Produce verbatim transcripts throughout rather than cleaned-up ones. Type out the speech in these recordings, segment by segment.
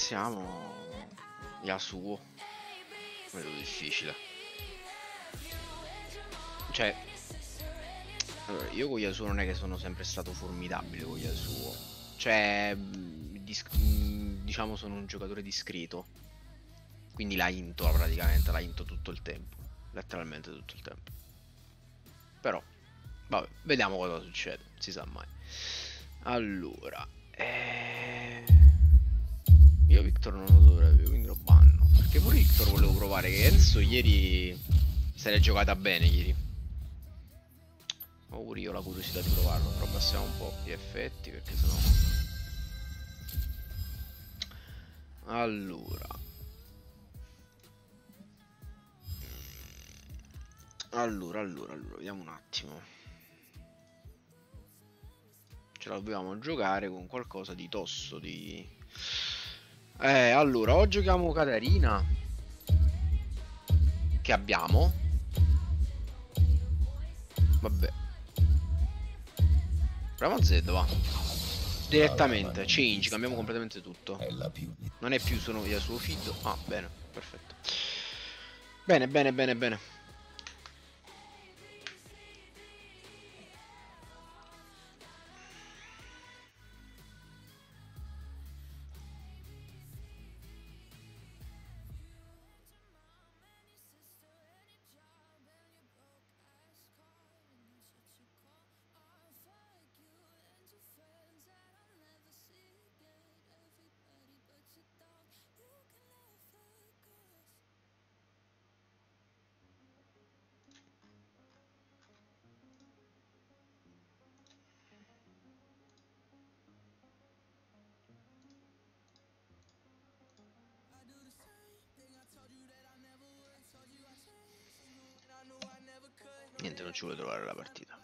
iniziamo. Yasuo. Vedo difficile. Cioè, allora, io con Yasuo non è che sono sempre stato formidabile con Yasuo. Cioè, mh, dis- mh, diciamo sono un giocatore discreto. Quindi la into praticamente, la into tutto il tempo. Letteralmente tutto il tempo. Però, vabbè, vediamo cosa succede. Si sa mai. Allora, eh... io Victor non lo dovrei, quindi lo banno. Perché pure Victor volevo provare, che Enzo ieri se l'è giocata bene ieri. Ho pure io la curiosità di provarlo, però passiamo un po' gli effetti perché sennò... Allora... Allora, allora, allora, vediamo un attimo. Ce la dobbiamo giocare con qualcosa di tosto, di... Eh, allora, o giochiamo Catarina, che abbiamo. Vabbè. Proviamo Z, va. Direttamente, change, cambiamo completamente tutto. Non è più sono via suo feed. Ah, bene, perfetto. Bene, bene, bene, bene. Niente, non ci vuole trovare la partita.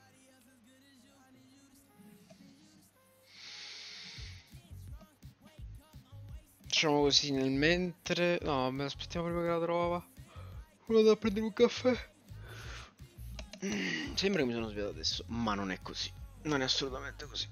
Facciamo così nel mentre... No, vabbè, aspettiamo prima che la trova. Vado a prendere un caffè. Mm, sembra che mi sono svegliato adesso, ma non è così. Non è assolutamente così.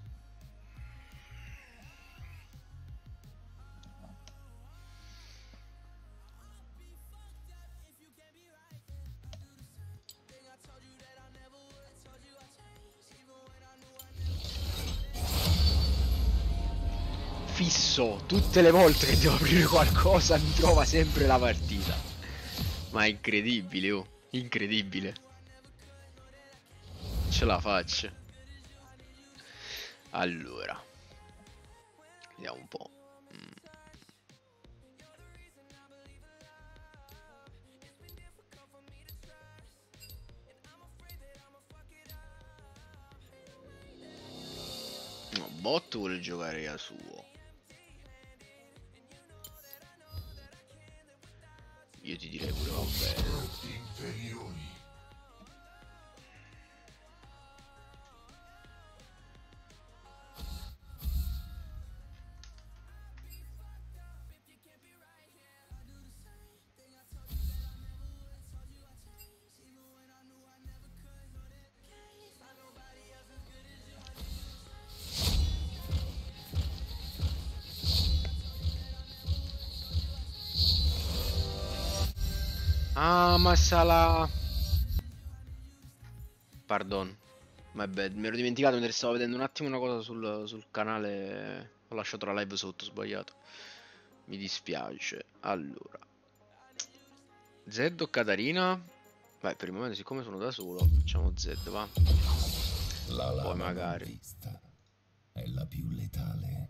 Fisso, tutte le volte che devo aprire qualcosa mi trova sempre la partita. Ma è incredibile, oh, incredibile. Ce la faccio. Allora, vediamo un po'. Mm. No, Bot vuole giocare a suo. Io ti direi pure va bene. Ah, ma Salah. Pardon. My bad. Mi ero dimenticato mentre stavo vedendo un attimo una cosa sul, sul canale. Ho lasciato la live sotto, ho sbagliato. Mi dispiace. Allora. Z o Katarina? Vai, per il momento, siccome sono da solo, facciamo Z, va. La Poi lama magari. non vista è la più letale.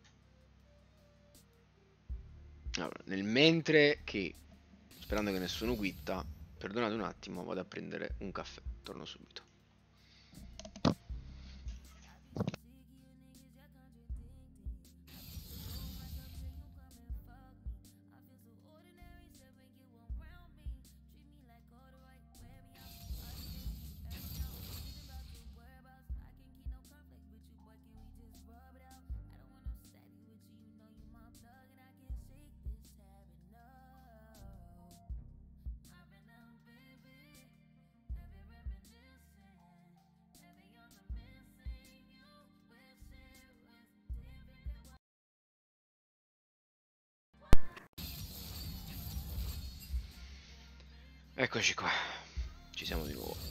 Allora, nel mentre che, sperando che nessuno quitta, perdonate un attimo, vado a prendere un caffè. Torno subito. Eccoci qua. Ci siamo di nuovo.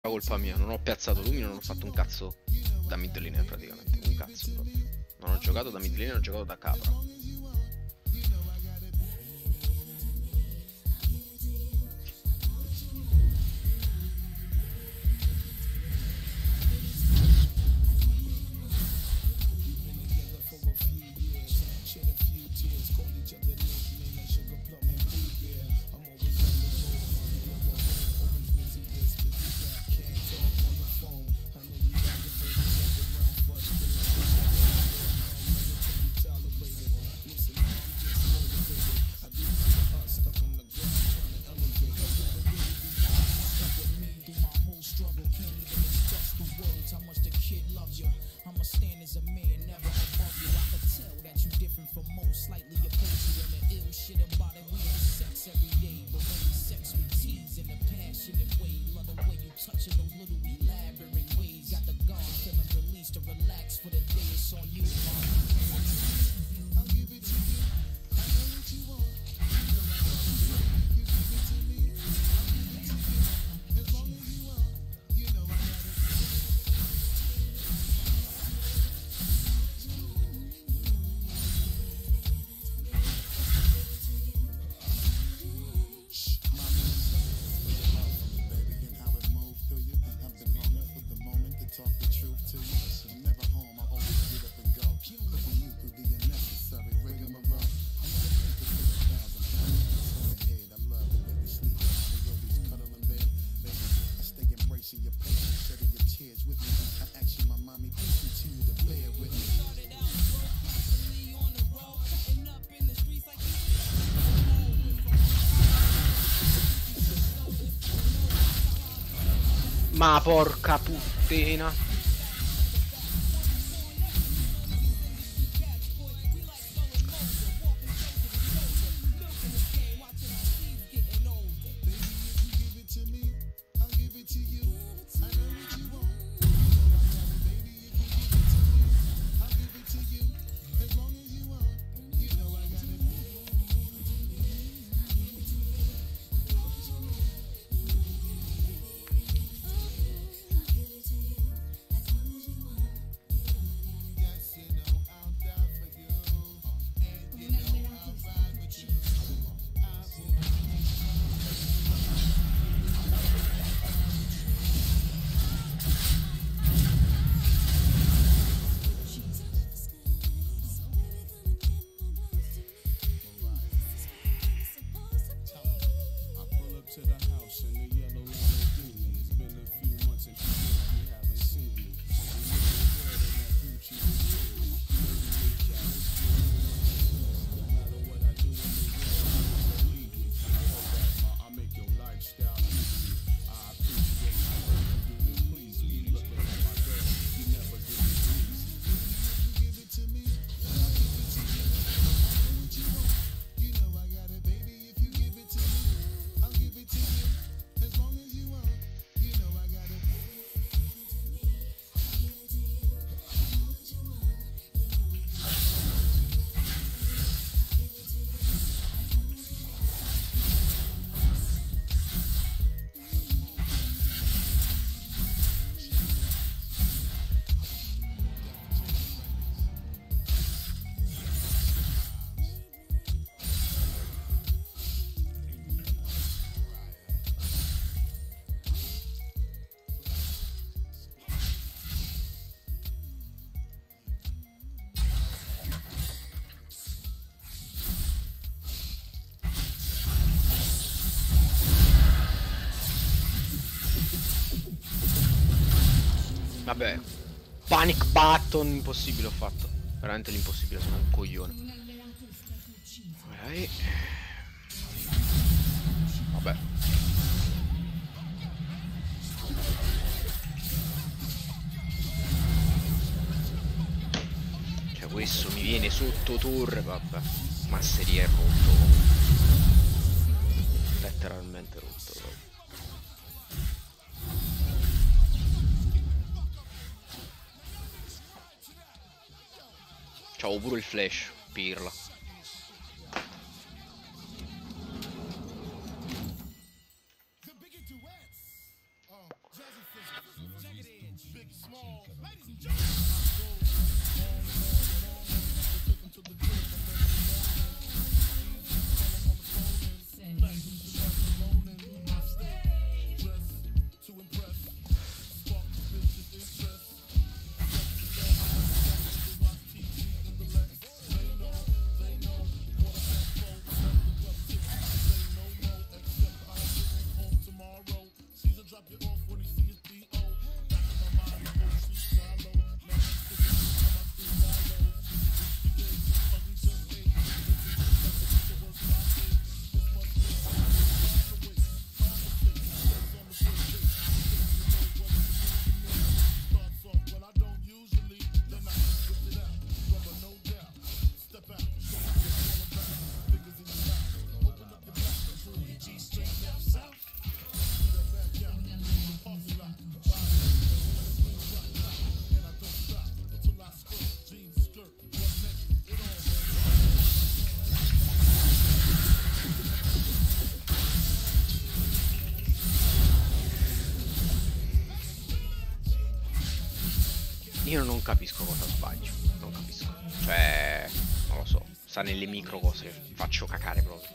colpa mia, non ho piazzato Lumi, non ho fatto un cazzo da mid laner praticamente, un cazzo proprio. Non ho giocato da mid laner, ho giocato da capra. Ma porca puttana. Vabbè, panic button impossibile ho fatto. Veramente l'impossibile, sono un coglione. Ok. Vabbè. Cioè questo mi viene sotto torre, vabbè. Ma se è rotto. Letteralmente rotto. C'avevo pure il flash, pirla. Io non capisco cosa sbaglio, non capisco. Cioè, non lo so, sta nelle micro cose, faccio cacare proprio.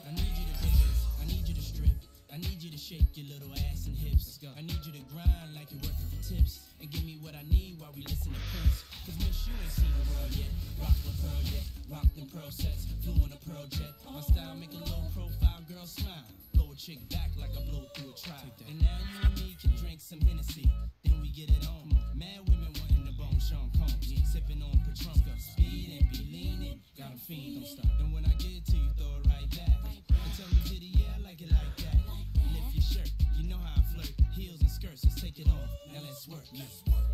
Chick back like I blow through a trap. And now you and me can drink some Hennessy. Then we get it on. Mad women wanting the bone Sean Combs. Sipping on Patron. Speed and be leaning. Got a fiend, don't stop. And when I get it to you, throw it right back. And tell me, did he, yeah, I like it like that. Lift your shirt, you know how I flirt. Heels and skirts, let's take it off. Now let's work. Let's work.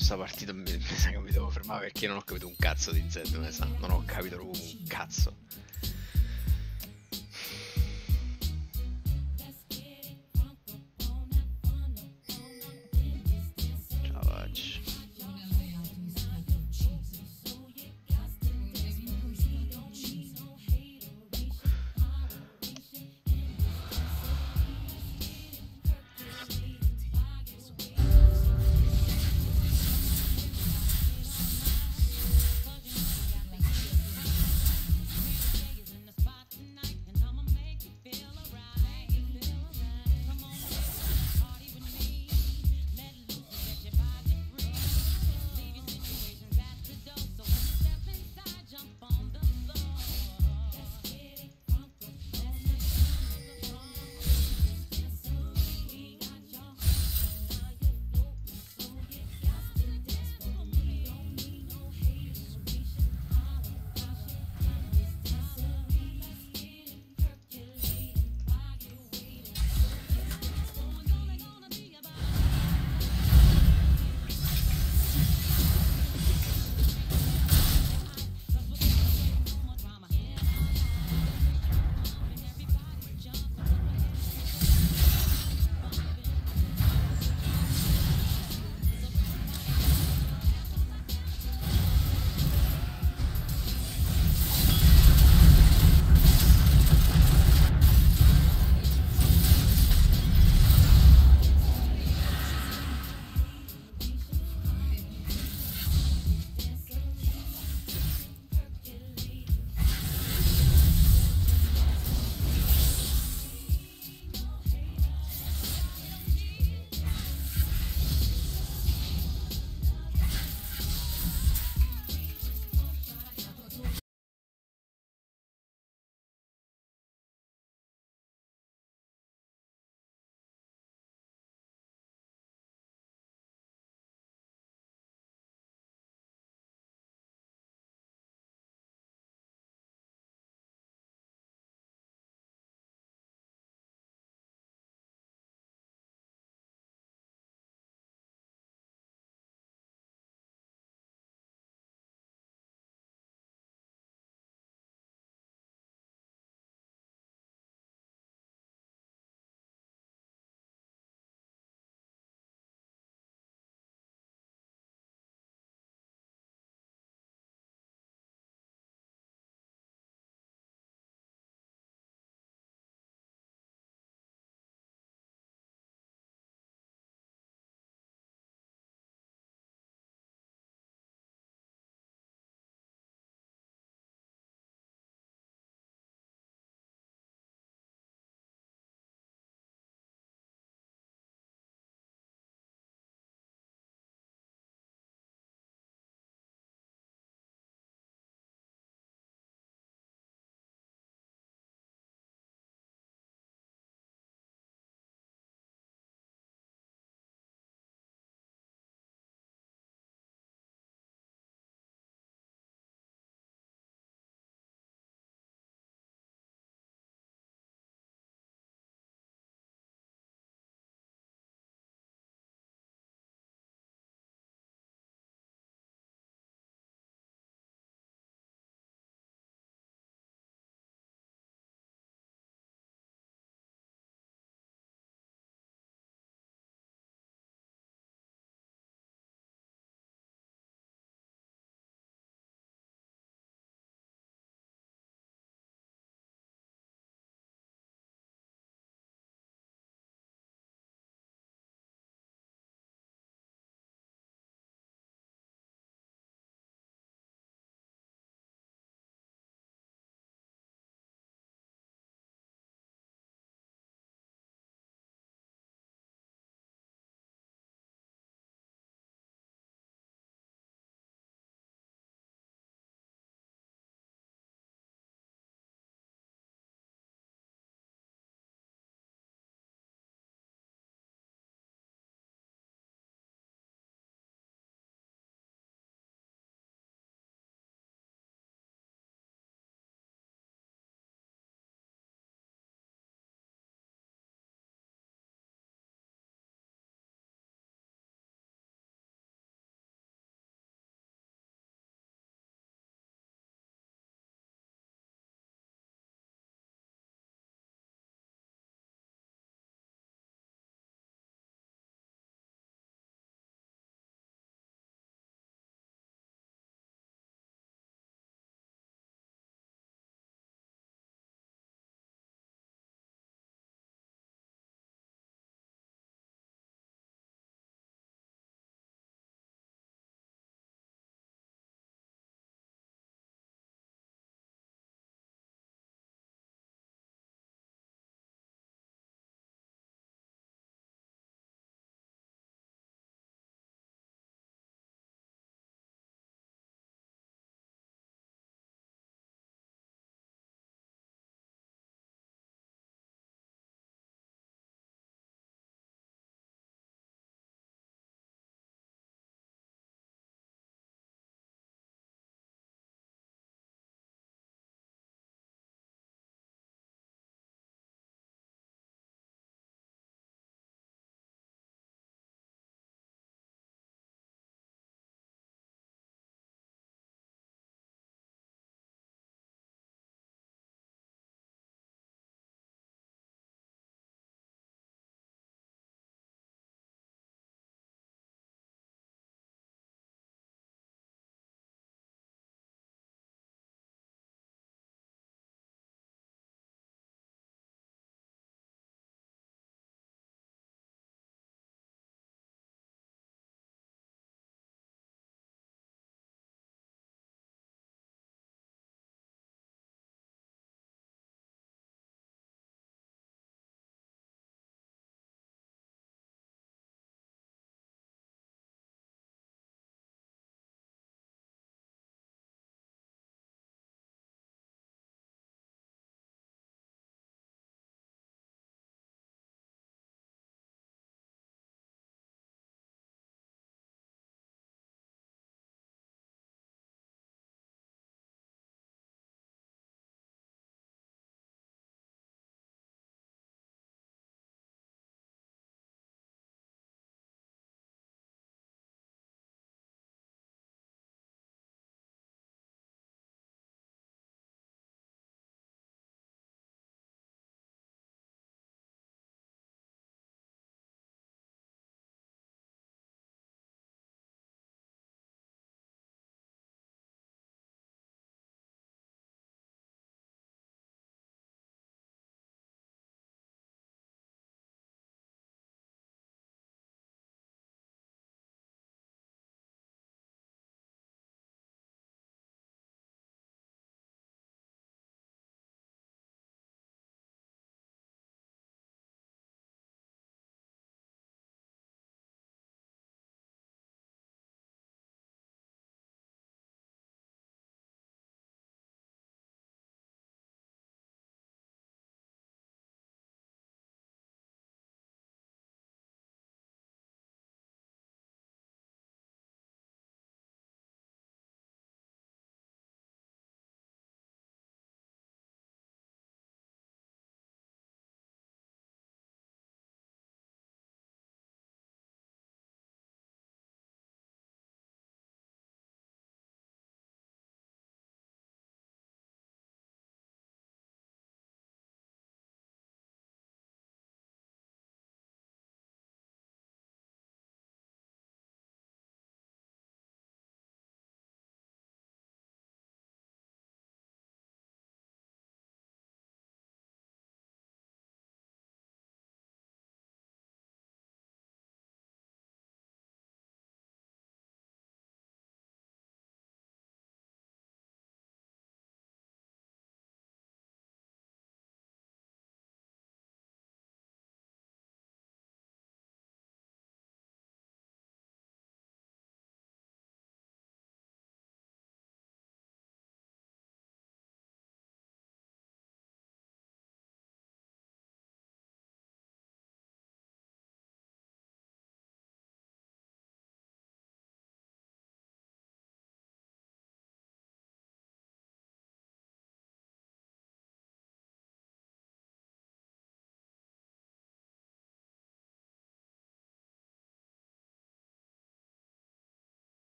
questa partita mi, mi sa che mi devo fermare perché non ho capito un cazzo di Z, mi sa. Non ho capito proprio un cazzo. Ciao, faccio.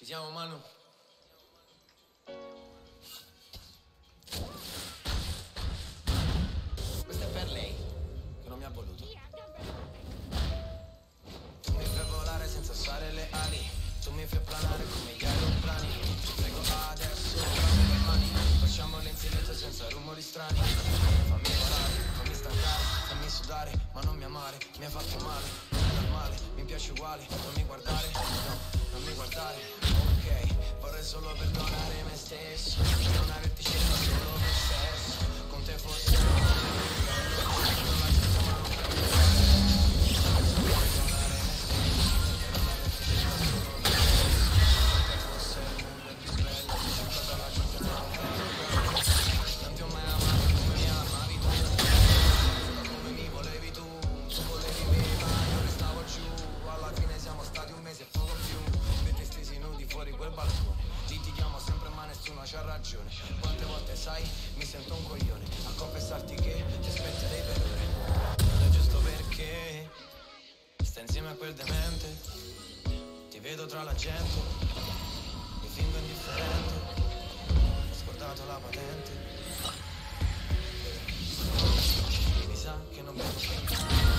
chiamo Manu. Questo è per lei, che non mi ha voluto. Tu mi fai volare senza usare le ali, tu mi fai planare come gli aeroplani. Ti prego adesso, fammi le mani, facciamole in silenzio senza rumori strani. Fammi volare, fammi stancare, fammi sudare, ma non mi amare, mi hai fatto male, non è normale, mi piace uguale, non mi guardare, no, non mi guardare, ok, vorrei solo perdonare me stesso, non averti scelto solo per sesso, con te forse non è bello, non la giusto ma non c'ha ragione. Quante volte sai mi sento un coglione a confessarti che ti aspetterei per ore. Non è giusto perché stai insieme a quel demente, ti vedo tra la gente, mi fingo indifferente, ho scordato la patente, mi sa che non bevo più.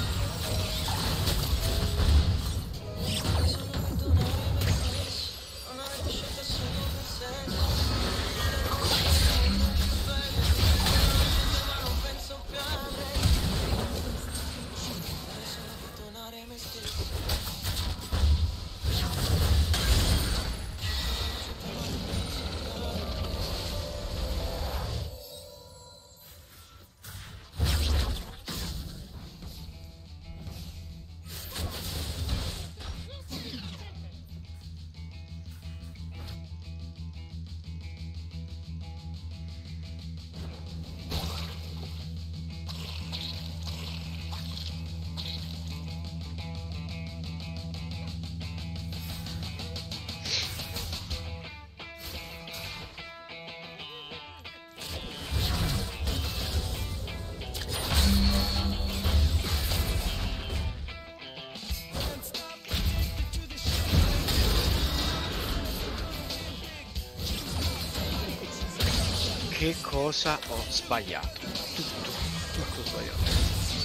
Non avete scelto solo per sesso. Che cosa ho sbagliato? Tutto, tutto sbagliato.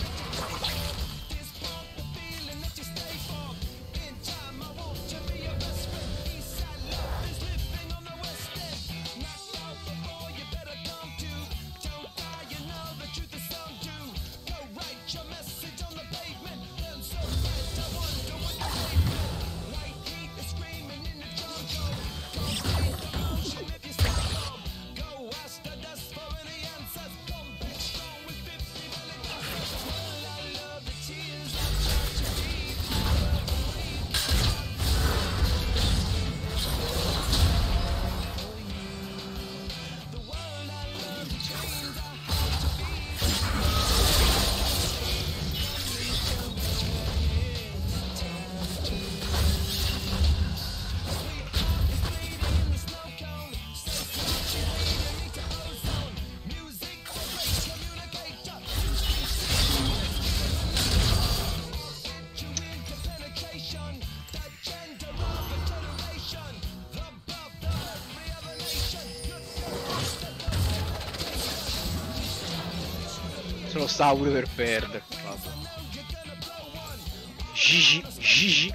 Lo stavo pure per perdere. Vabbè. Gigi, Gigi.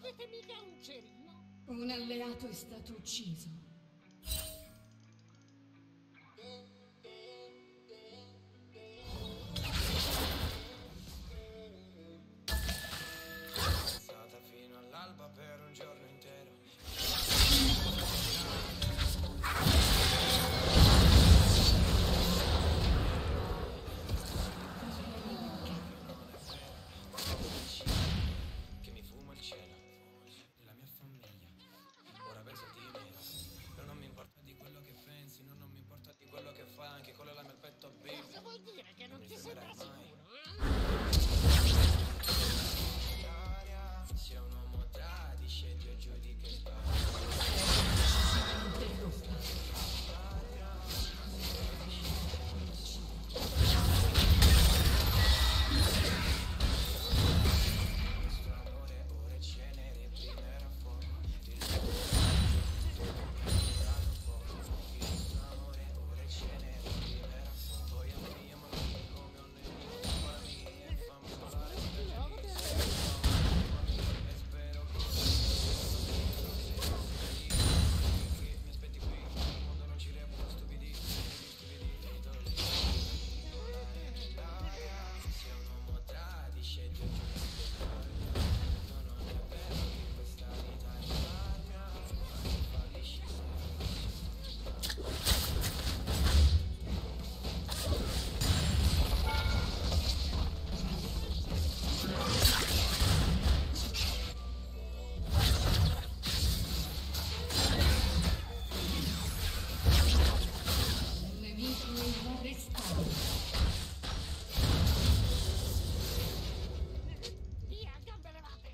avete mica un cerino? Un alleato è stato ucciso. Stata fino all'alba per un giorno intero. Che mi fumo il cielo e la mia famiglia. Ora penso di me. Però non mi importa di quello che pensi, no, non mi importa di quello che fai, anche quello là nel petto a baby. Cosa vuol dire che non mi ti sembra fermerai mai. sicuro, eh? L'aria, se un uomo tradisce, Dio giudica e spara. Interrotta. Questo amore ora è cenere, prima era fuoco. Ti dato poco. Questo amore ora è cenere, prima era fuoco. Poi amiamo come un nemico, fammi e fammi volare sulle felice. E spero che che mi aspetti qui, il mondo non ci reputa stupidi, stupidi, idoli. Volare nell'aria, se un uomo tradisce, Dio giudica e spara. No, non è vero che questa vita è l'armia, ma che fallisci se Il nemico è arrestato. Via, gambe levate!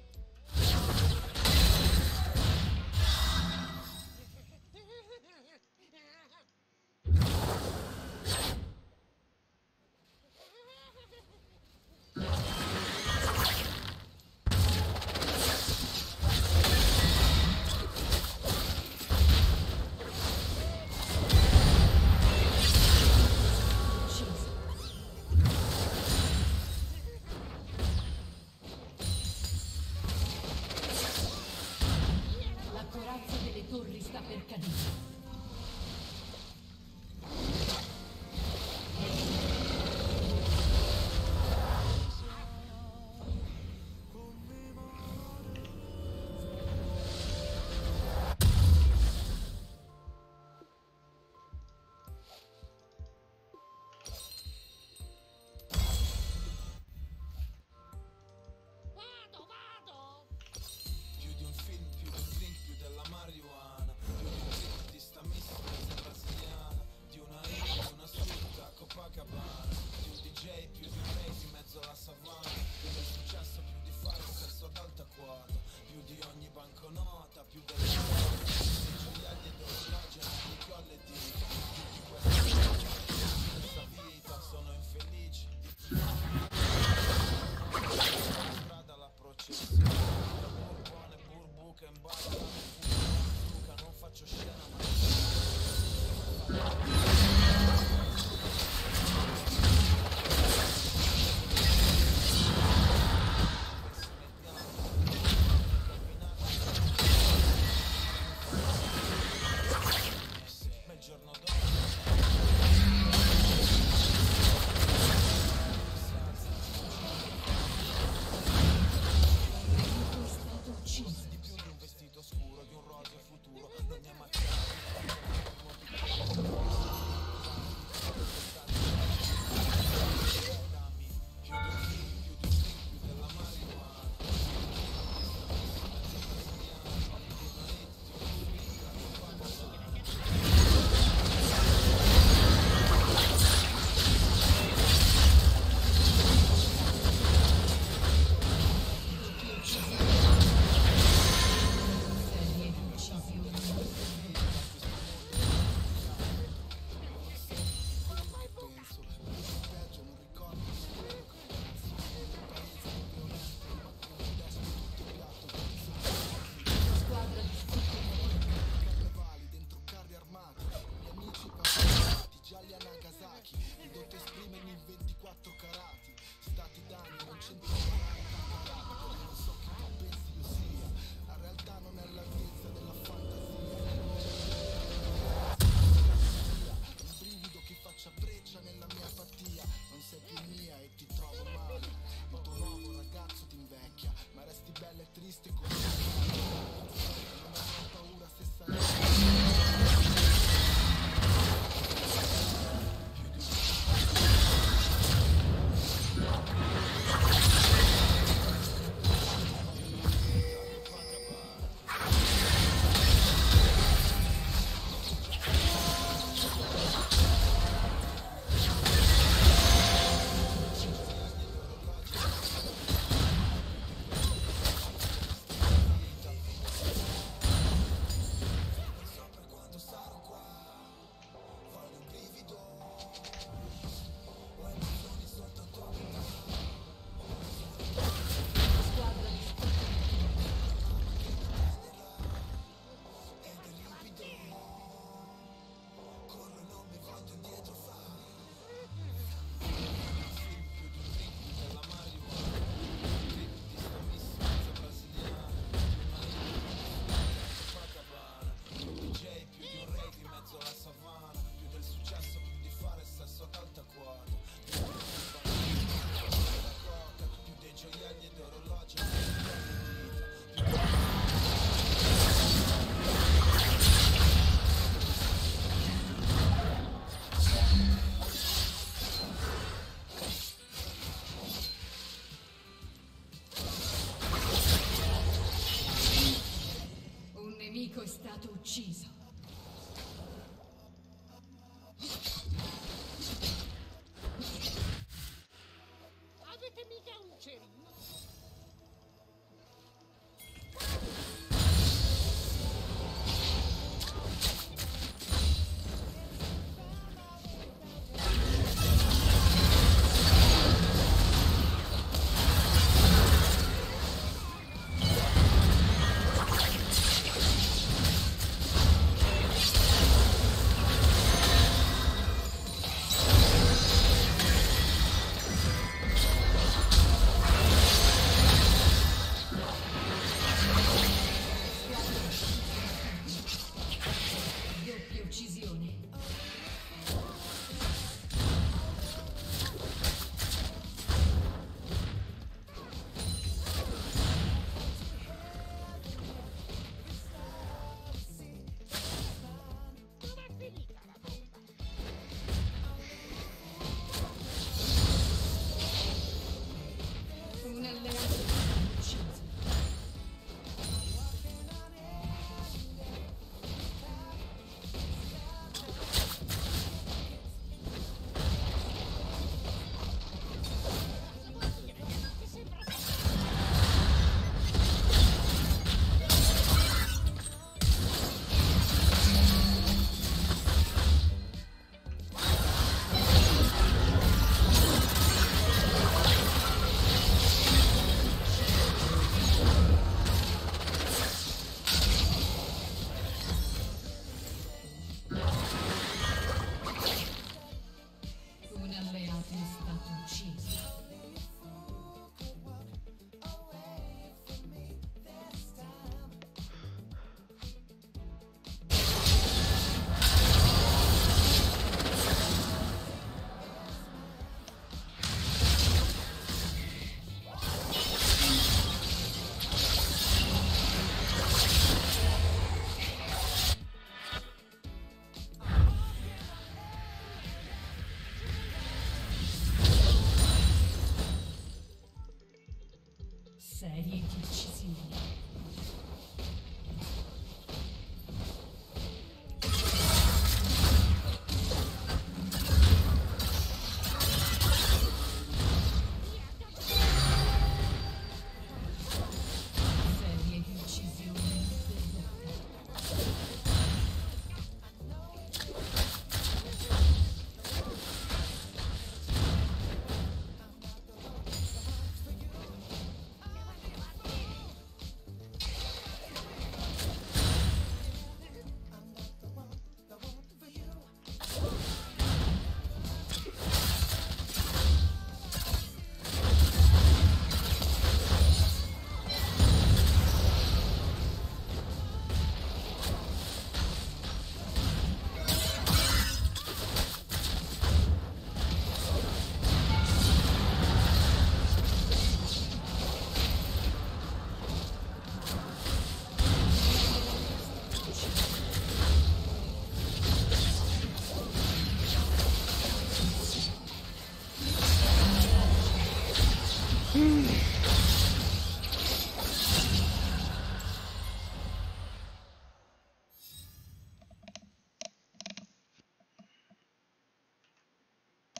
Ucciso. La corazza delle torri sta per cadere. Vado, vado! più di un film, più di un drink, più della marijuana, più di un drink di sta miss brasiliana, di una hit, di una suite a Copacabana, di un D J, più di un rave in mezzo alla savana, più del successo, più di fare un sesso ad alta quota, più di ogni banconota, più delle cose, dei gioielli e d'orologio, di colle e di più di questa vita, di questa vita, sono infelice, di strada la processione, buone burbuche in barca, Luca non faccio scena ma ma il giorno dopo Il nemico è stato ucciso. di più di un vestito scuro, di un roseo futuro, non è macchiato. Dammi più di un film, più di un drink, più della marijuana, Serie di uccisioni. penso, peggio non ricordo quello che penso, nelle paesi violente, ma con il desktop tutto piatto, Squadra di stucchevoli. carnevali dentro carri armati, gli amici passati, gialli a Nagasaki, ridotto esprimermi in ventiquattro carati, stati d'animo, non centoquaranta carati, non so chi tu pensi io sia,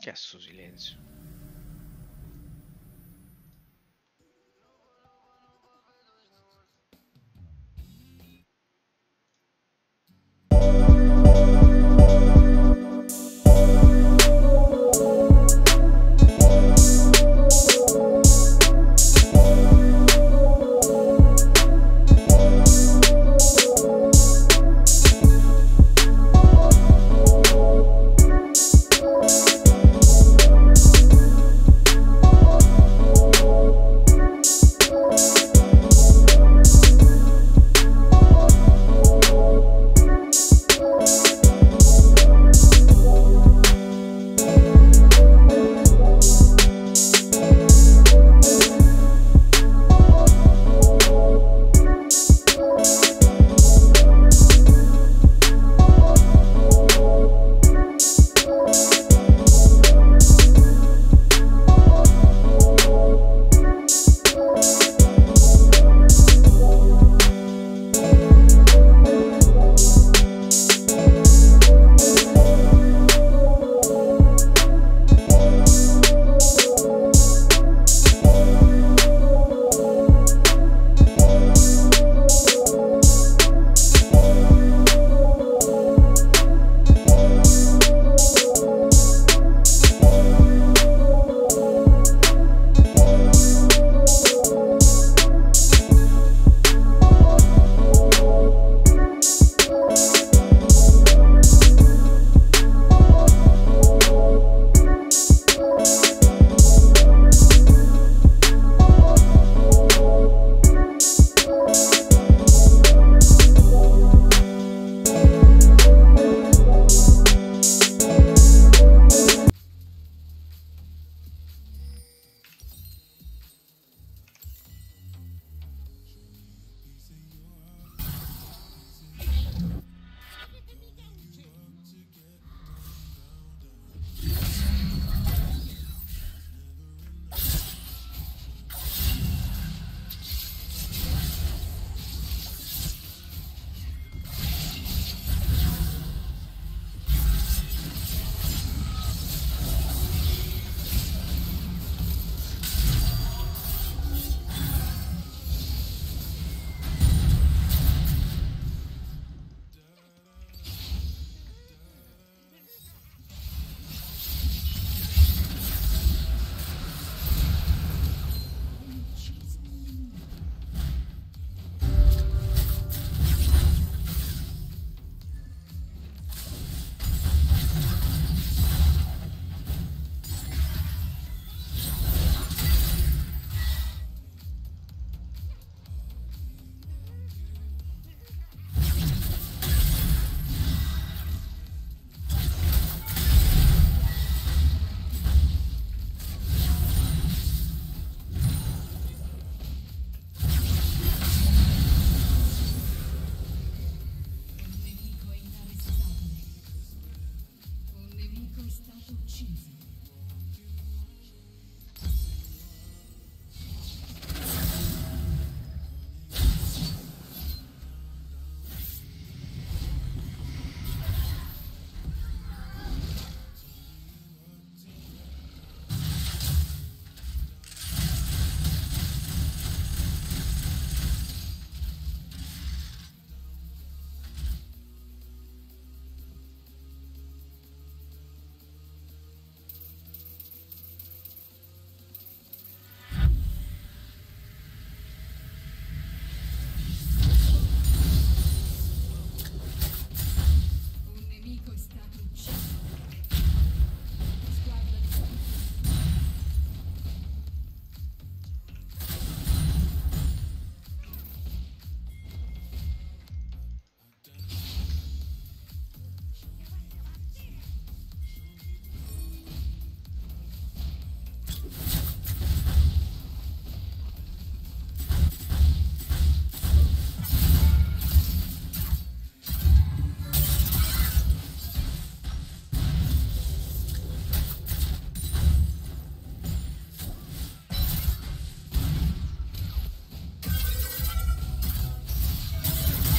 Che è sto silenzio?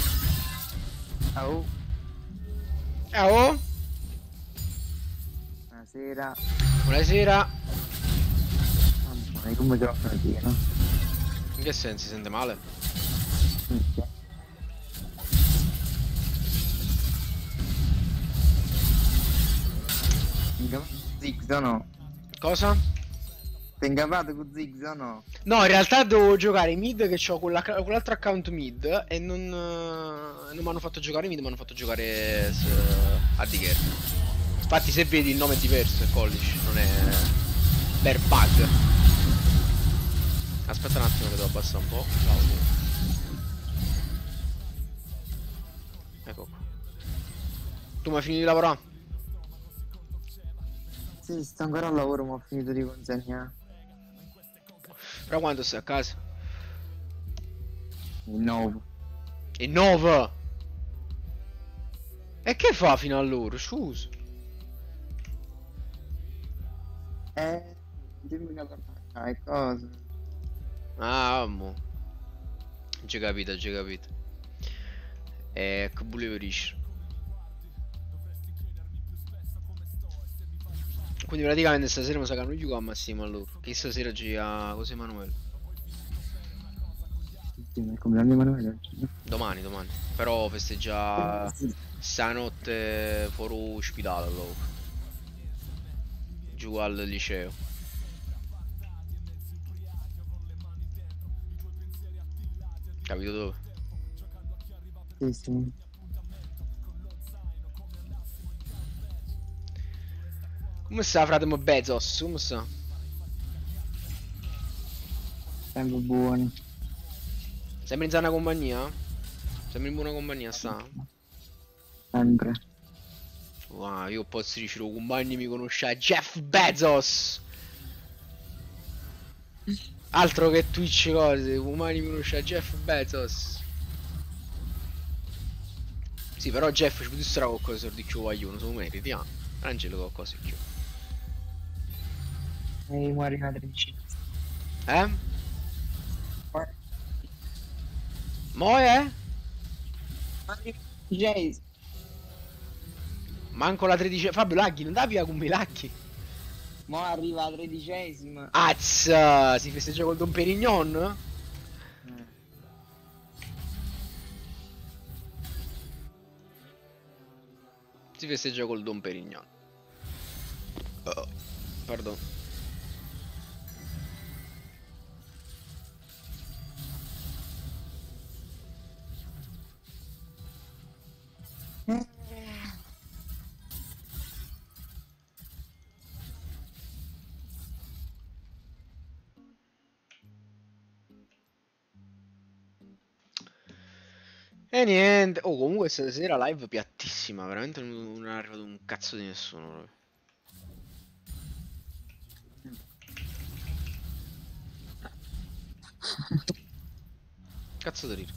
Ciao. Ciao. Buonasera. Buonasera. Mamma mia, come gioca pieno. In che senso? Si sente male? Ziggs o no? Cosa? Ti hai ingabbato con Ziggs o no? No, in realtà devo giocare mid, che ho quell'altro account mid e non, eh, non mi hanno fatto giocare mid, mi hanno fatto giocare s- a Digger. Infatti se vedi il nome è diverso, è College, non è Bear Bug. Aspetta un attimo che devo abbassare un po' l'audio. Ecco qua. Tu mi hai finito di lavorare? Sì, sto ancora al lavoro, ma ho finito di consegnare. Però quando stai a casa? Il nuovo. E nove! E che fa fino all'ora? Scusa. Eh, dimmi che è cosa. Ah, mo. Già capito, già capito. E che volevo dire? Quindi praticamente stasera mi sa che non gioco a Massimo allora. Che stasera gioca così Emanuele. Sì, ma è come l'anno Emanuele oggi. Domani, domani. Però festeggia Sì. stanotte fuori ospedale allora. Giù al liceo. Capito dove? Sì, sì. Come sta fratello Bezos? Come sta? Sempre buono. Sembri in sana compagnia? Sembri in buona compagnia sta? Sempre. Wow, io posso dire che compagni mi conosce Jeff Bezos. Altro che Twitch cose, compagni mi conosce Jeff Bezos. Sì, però Jeff ci può dire qualcosa di più vogliono, sono meriti, ah. Angelo qualcosa di più. E muori una tredici. Eh? Mo è? Jace. Manco la tredicesima. Fabio Laghi, non dà via con me Laghi. Mo arriva la tredicesima. Azza, si festeggia col Don Perignon? Eh. Si festeggia col Don Perignon. Oh, pardon. E niente. Oh, comunque stasera live piattissima. Veramente non non è arrivato un cazzo di nessuno proprio. Cazzo da ridere.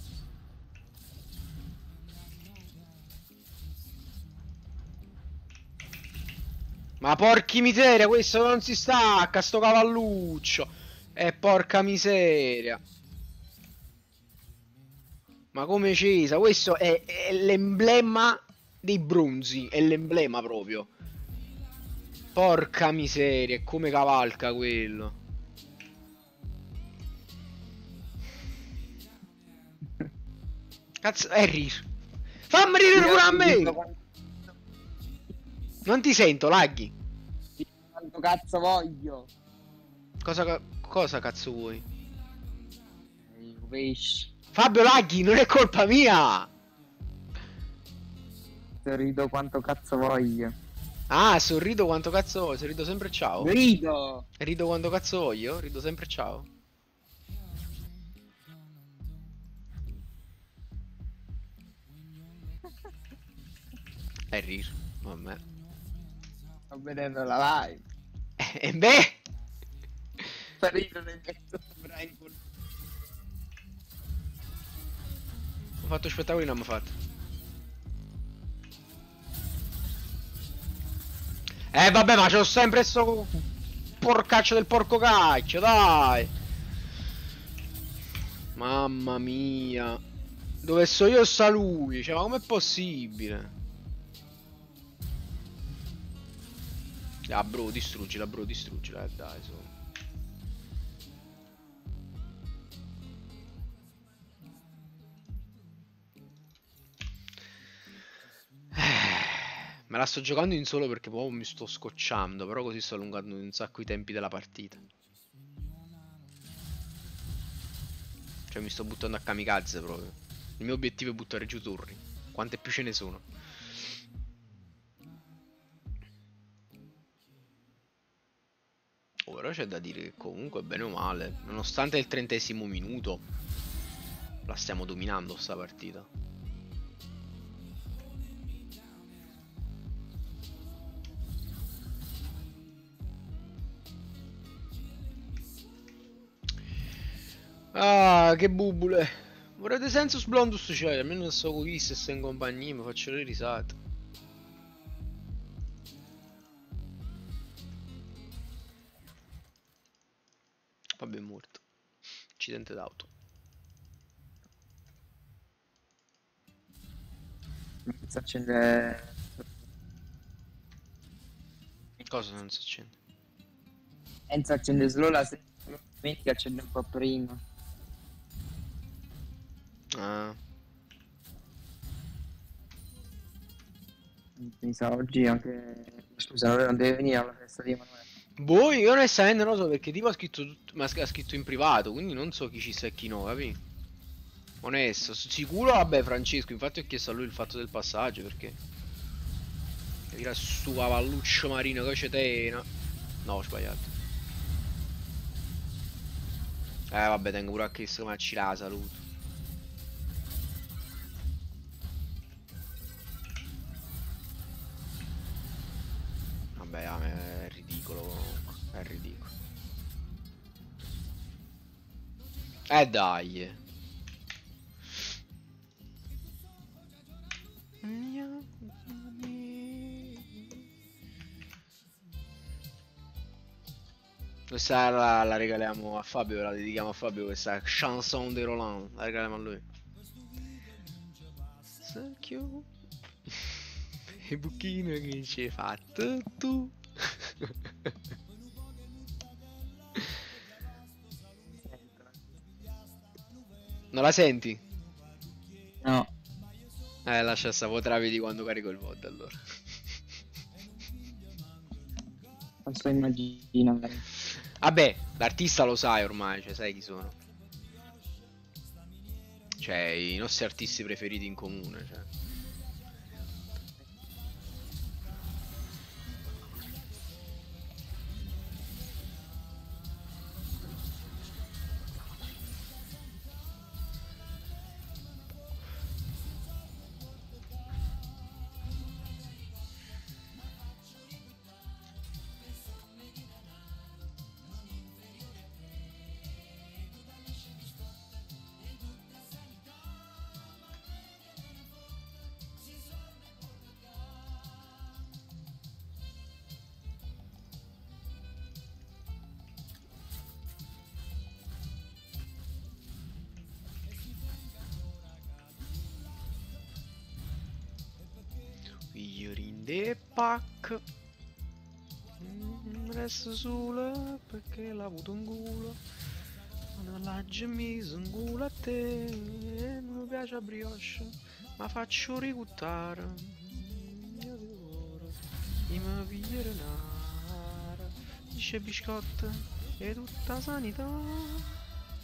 Ma porchi miseria, questo non si stacca, sto cavalluccio. E porca miseria. Ma come Cesa, questo è, è l'emblema dei bronzi, è l'emblema proprio. Porca miseria, è come cavalca quello. Cazzo, Harry. Fammi ridere pure a me! Non ti sento, laghi. Quanto cazzo voglio? Cosa, ca- cosa cazzo vuoi? Il pesce. Fabio Laghi, non è colpa mia! Sorrido quanto cazzo voglio. Ah, sorrido quanto cazzo voglio, sorrido sempre ciao. Grido. Rido quando cazzo voglio, rido sempre ciao. E rir, vabbè. Sto vedendo la live. E beh! Per ridere nel pezzo Brian. Ho fatto spettacoli, non mi ha fatto. Eh vabbè, ma c'ho sempre sto porcaccio del porco cacchio, dai. Mamma mia. Dove sto io sta lui? Cioè, ma com'è possibile? Ah bro, distruggila, bro, distruggila, eh, dai, su. Eh, Me la sto giocando in solo perché poi mi sto scocciando, però così sto allungando un sacco i tempi della partita. Cioè mi sto buttando a kamikaze proprio. Il mio obiettivo è buttare giù turri. Quante più ce ne sono? Oh, però c'è da dire che comunque bene o male, nonostante il trentesimo minuto, la stiamo dominando sta partita. Ah, che bubule. Vorrete sensus blondus, cioè, almeno sto con chi se sto in compagnia, mi faccio le risate. Vabbè, è morto. Accidente d'auto. Si accende. Cosa non si accende? Enzo accende solo la sera, metti che accende un po' prima. Ah, Mi sa oggi anche. Scusa, non deve venire alla festa di Emanuele. boh, io onestamente non lo so perché tipo ha scritto tutto, ma ha scritto in privato, quindi non so chi ci sta e chi no, capi? Onesto, s- sicuro vabbè Francesco, infatti ho chiesto a lui il fatto del passaggio perché era su cavalluccio marino che c'è tena. No, ho sbagliato. Eh vabbè, tengo pure a chiesto come ci la saluto. Vabbè, ah, è ridicolo comunque, è ridicolo. Eh dai. Questa la, la regaliamo a Fabio, la dedichiamo a Fabio, questa chanson de Roland, la regaliamo a lui. Sacchio. E buchino che ci hai fatto tu. Non la senti? No, Eh, lascia sta, potrà vedi quando carico il V O D allora. non sto immaginando. Vabbè, l'artista lo sai ormai, cioè sai chi sono. Cioè, i nostri artisti preferiti in comune, cioè. You're in the pack. Mm, resto solo perché l'ha avuto un culo. Non l'ha già messo un culo a te. Non mi piace la brioche, ma faccio ricuttare. Io adoro. I mi pigliare nara. Dice biscotta e tutta sanità.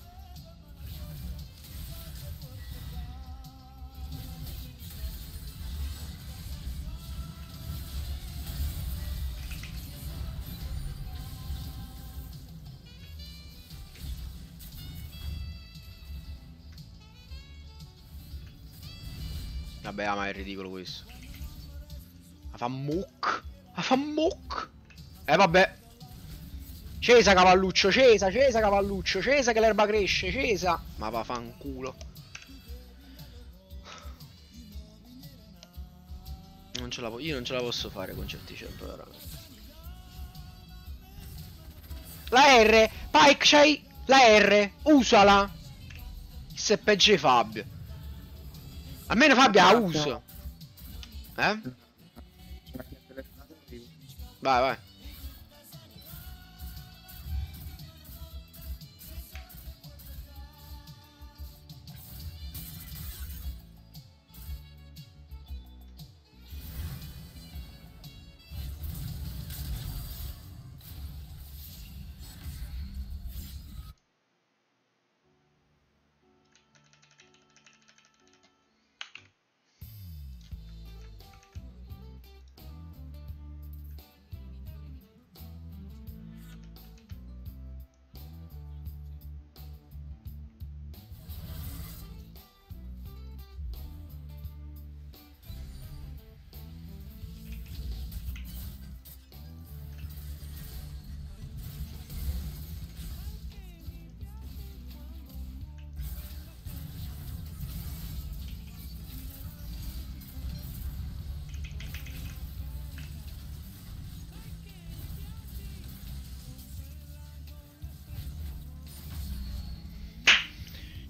Vabbè, ah, ma è ridicolo questo. Ma fa muc. Ma fa muc. Eh vabbè. Cesa cavalluccio, cesa, cesa cavalluccio, cesa che l'erba cresce, cesa. Ma va fanculo. Non ce la po- io non ce la posso fare con certi champ, veramente. La R, Pike c'hai la R, usala. Se è peggio di Fabio. Almeno Fabio la uso. Eh? Vai, vai.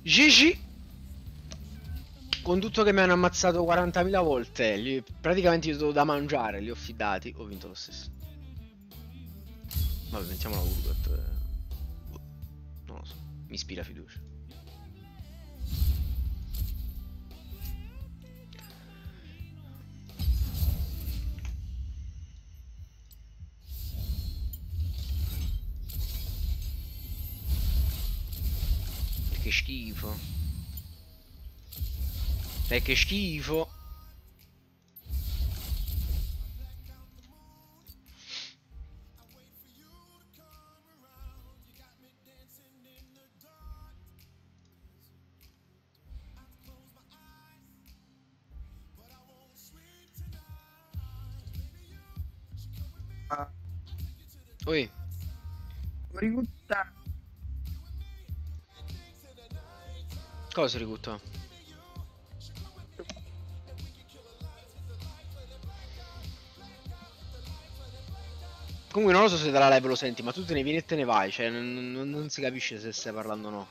Gigi. Con tutto che mi hanno ammazzato quarantamila volte, li- praticamente io do da mangiare, li ho fidati, ho vinto lo stesso. Vabbè, mettiamola Urgot. eh. Non lo so, mi ispira fiducia. Che schifo. E che schifo. Ah, Oi, ricutta. cosa ricutto? Comunque non lo so se dalla live lo senti, ma tu te ne vieni e te ne vai, cioè non, non- non si capisce se stai parlando o no.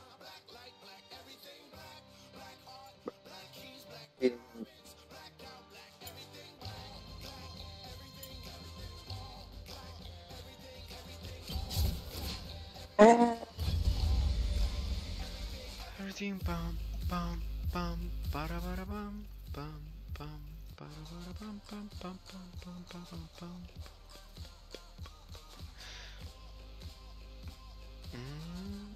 Eh, Everything pam pam pam para para pam pam pam para para pam pam pam pam pam pam pam pam. Mm.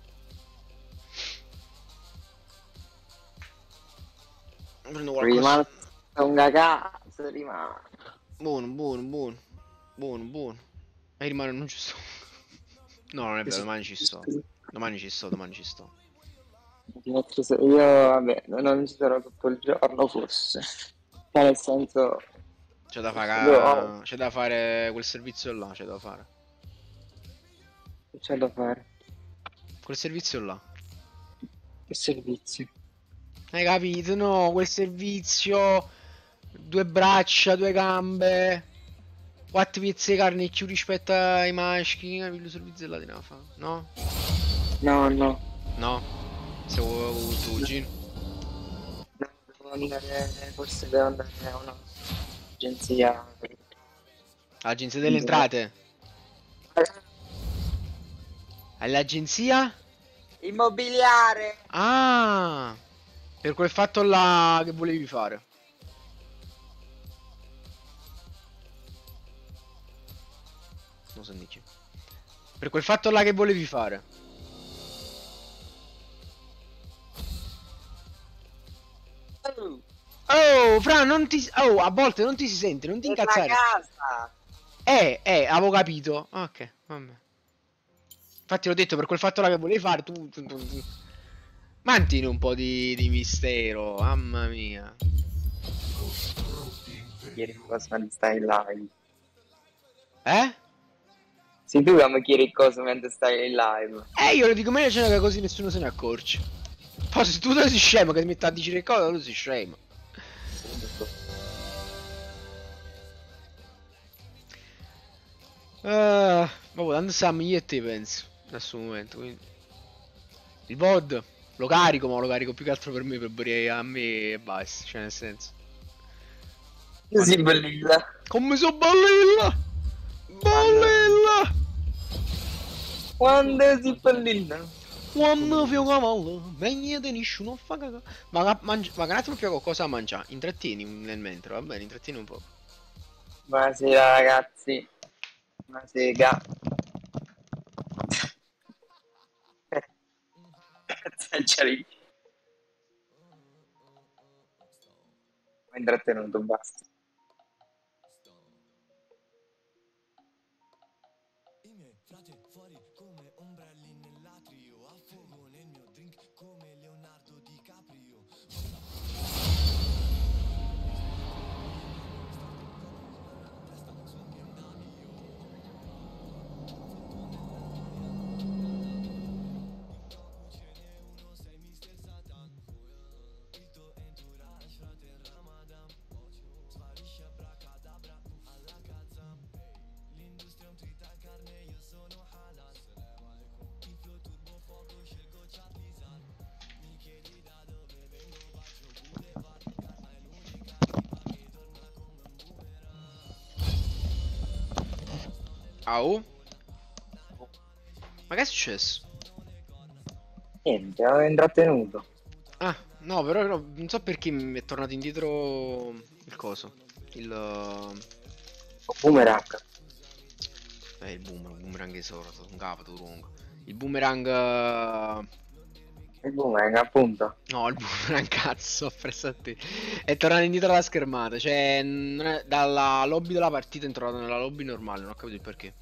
Prendo qualcosa. rimane un cazzo, rimane. Buono, buono, buono. Buono, buono. E rimane non ci sto. No, non è vero, domani ci sto. Domani ci sto, domani ci sto. Ti metto se- Io, vabbè, non ci sarò tutto il giorno, forse. Cioè, nel senso, C'è da No. fare. C'è da fare quel servizio là, c'è da fare. che c'è da fare? Quel servizio là. Che servizio? Hai capito? No, quel servizio. Due braccia, due gambe. Quattro pezzi di carne in più rispetto ai maschi. Capito? Il servizio là di una fa. No? No, no. No? Se vuoi con tuo cugino. No, devo andare, forse devo andare a un'agenzia. Agenzia delle entrate. All'agenzia? Immobiliare! Ah! Per quel fatto là che volevi fare. Non so dici. Per quel fatto là che volevi fare. Oh, Oh, Fra, non ti... Oh, a volte non ti si sente, non ti è la incazzare. casa! Eh, eh, avevo capito. Ok, vabbè. Infatti l'ho detto, per quel fatto là che volevi fare, tu... tu, tu, tu. Mantieni un po' di, di mistero, mamma mia. Chiedi cosa mentre stai in live. Eh? Sei tu che mi chiedi cosa mentre stai in live. Eh, io lo dico meglio c'è che così nessuno se ne accorge. Poi se tu sei scemo che ti metti a dire cosa, tu sei scemo. Uh, vabbè, tanto siamo io e te, penso, in questo momento, quindi. Il V O D lo carico, ma lo carico più che altro per me, per morire a me e basta, cioè nel senso. Così bellilla. Come so ballilla! Ballilla! Quando si bellilla. Quando fio cavallo, meglio di nessuno fa cagà. Ma, ma, mangi- ma un attimo più qualcosa a mangiare, intrattieni nel mentre, va bene, intrattieni un po'. Buonasera ragazzi. Una sega. Cazzo c'è lì. Ho intrattenuto, basta. I miei frate fuori come ombrelli nell'atrio, a fuoco nel mio drink come Leonardo DiCaprio. Au? Ma che è successo? Niente, ho intrattenuto. Ah, no, però no, non so perché mi è tornato indietro il coso. Il... Boomerang. Eh, il boomerang, il boomerang è solo, un capo, lungo. Il boomerang... eh, Il boomerang, appunto. No, il boomerang, cazzo, ho preso a te. È tornato indietro alla schermata, cioè non è- dalla lobby della partita è entrato nella lobby normale, non ho capito il perché.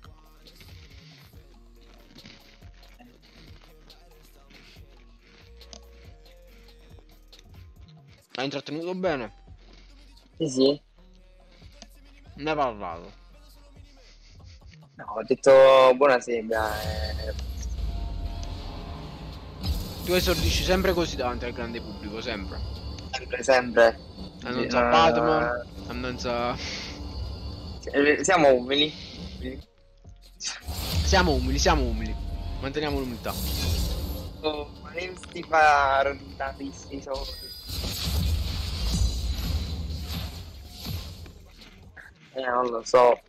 Ha intrattenuto bene, Sì, sì. ne ha parlato. No, ho detto buonasera. Eh, Tu esordisci sempre così davanti al grande pubblico, sempre. sempre, sempre. E non Sì, sa no, Batman, e non sa... eh, Siamo umili. Siamo umili, siamo umili. Manteniamo l'umiltà. Oh, ma ne sti fare tantissimi soldi. Eh, non lo so.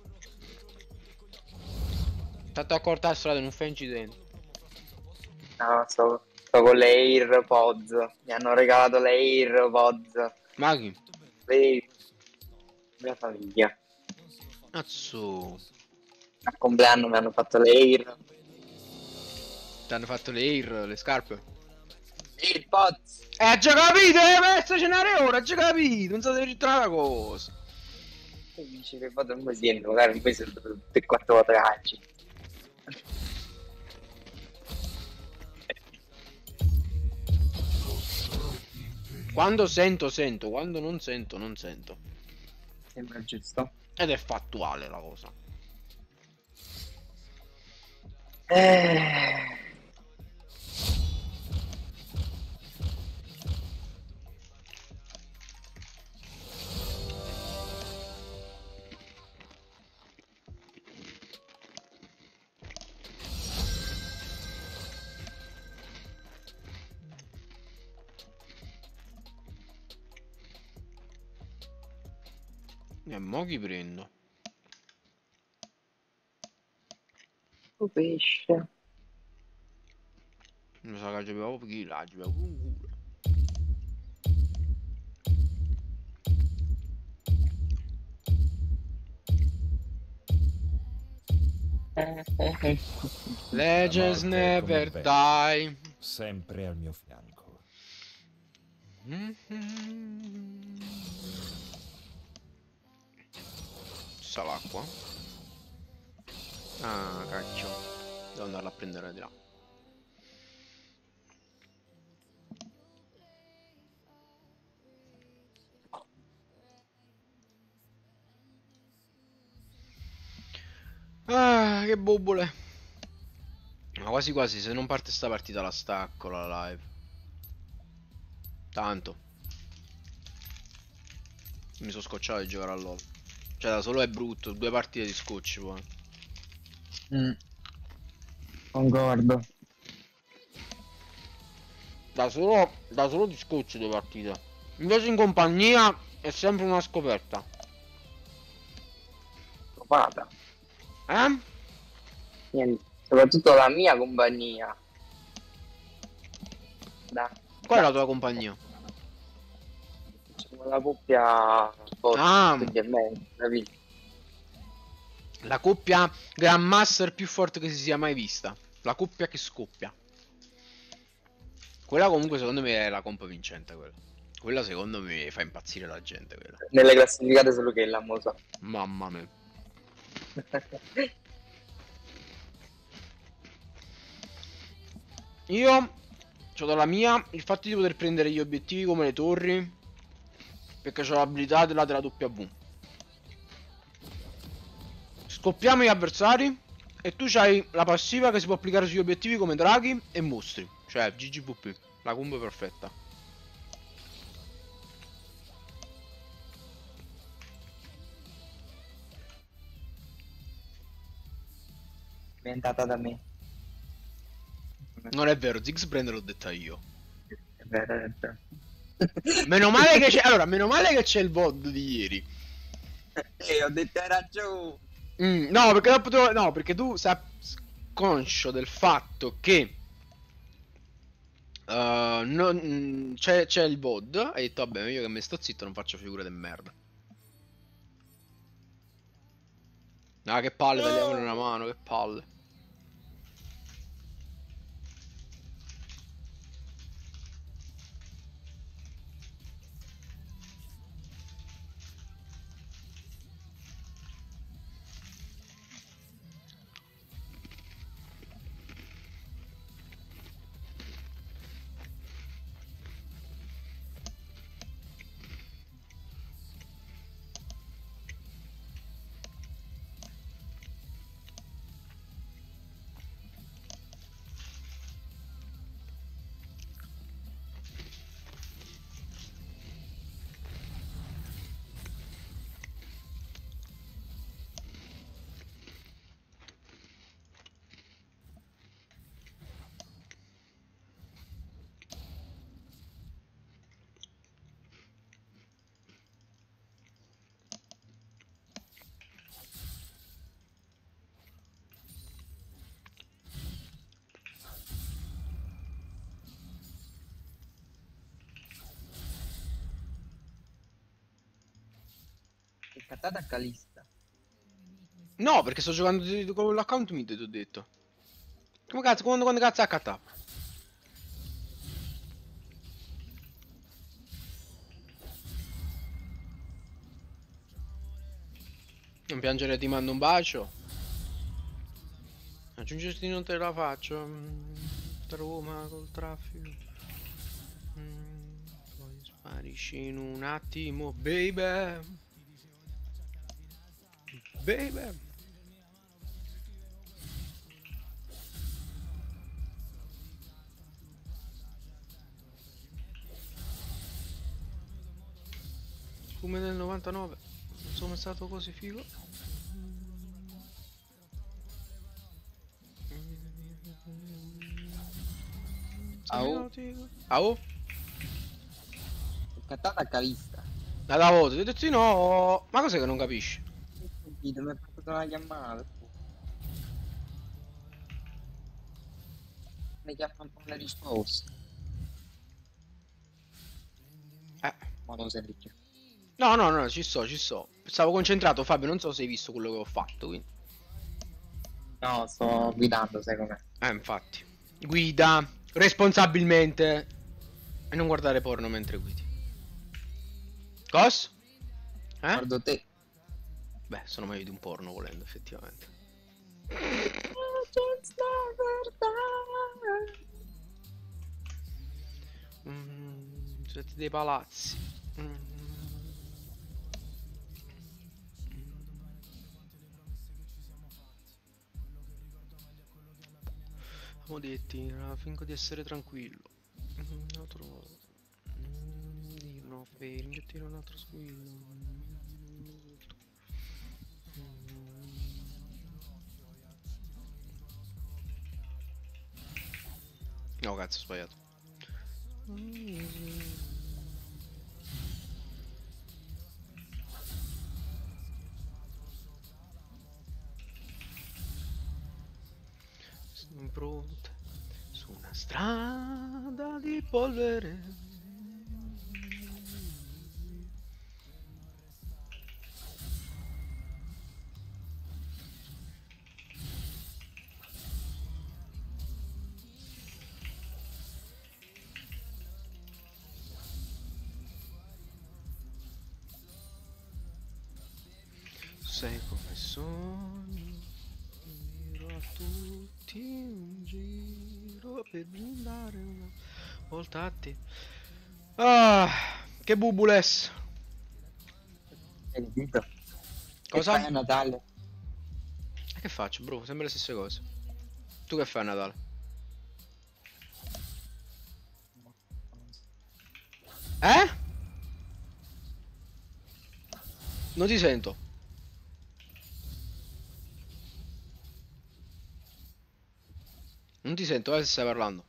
Tanto accorta la strada, non fai incidenti. No, sto, sto con le AirPods. Mi hanno regalato le AirPods. Ma chi? Le... Mia famiglia. Cazzo. Al compleanno mi hanno fatto le Air. Ti hanno fatto le air, le scarpe. AirPods. Eh, ha già capito, eh, per cenare ora, ha già capito, non so se ritornare la cosa. E dici che vado un mese, magari un mese tutte e quattro volte cacci. Quando sento, sento, quando non sento, non sento. Sembra giusto. Ed è fattuale la cosa. Eh... E mo chi prendo? Un pesce. Mi sa che ci avevo pochi là, ci avevo un culo. Eh, eh, eh. Legends La morte è come never il die. Sempre al mio fianco. Mhm. Sta l'acqua. Ah, cacchio. Devo andarla a prendere di là. Ah, che bobole. Ma quasi quasi, se non parte sta partita la stacco la live. Tanto. Mi sono scocciato di giocare a LoL. Cioè da solo è brutto, due partite di scocci poi. Mm. Concordo. Da solo, da solo di scocci due partite. Invece in compagnia è sempre una scoperta. Trovata. Eh? Niente. Soprattutto la mia compagnia. Da. Qual è la tua compagnia? C'è una coppia forte, Ah. quindi è meglio, capito? La coppia Grandmaster più forte che si sia mai vista. La coppia che scoppia. Quella comunque secondo me è la comp vincente quella. Quella secondo me fa impazzire la gente quella. Nelle classificate solo che è la mosa. Mamma mia. Io c'ho dalla mia il fatto di poter prendere gli obiettivi come le torri. Perché c'ho l'abilità della della W. Scoppiamo gli avversari. E tu c'hai la passiva che si può applicare sugli obiettivi come draghi e mostri. Cioè G G V P. La combo perfetta. Inventata da me. Non è vero, Ziggsbrand l'ho detta io. È vero, è vero. Meno male che c'è. Allora, meno male che c'è il V O D di ieri. E ho detto hai ragione. Mm, no, perché dopo tu- no, perché tu sei conscio del fatto che uh, non- mm, c'è, c'è il V O D. Hai detto, vabbè, io che me sto zitto non faccio figure di merda. Ah, che palle, tagliamone una mano, che palle. Scattata a Calista. No, perché sto giocando di- di- con l'account mid, ti ho detto. Come cazzo, quando, quando cazzo è H T? Non piangere, ti mando un bacio. Aggiungerti non te la faccio. Mm, Roma col traffico. Mm, Poi sparisci in un attimo, baby. Baby. Come nel novantanove. Non sono mai stato così figo. Au. Au? Scattata a Calista. La da voto, ti ho detto di no. Ma cos'è che non capisci? Mi è passata una chiamata. Mi chiama un po' la risposta. Eh. Ma non senti più. No, no, no, ci sto, ci sto. Stavo concentrato, Fabio, non so se hai visto quello che ho fatto, quindi. No, sto guidando, secondo me. Eh, infatti. Guida responsabilmente e non guardare porno mentre guidi. Cos? Eh? Guardo te. Beh, sono meglio di un porno volendo, effettivamente. Mm, siete dei palazzi. Mm. Siamo detti, era- fingo di essere tranquillo. Mm, lo trovo. Mm, di no, fermi, che tiro un altro squillo. Mm. No, cazzo, ho sbagliato. Sono pronte su una strada di polvere. Sei come sogno, giro a tutti un giro per brindare una volta a te. Ah, che bubules. Hai capito? Cosa? Che fai a Natale? E che faccio, bro? Sempre le stesse cose. Tu che fai a Natale? Eh? Non ti sento. Non ti sento, eh, se stai parlando.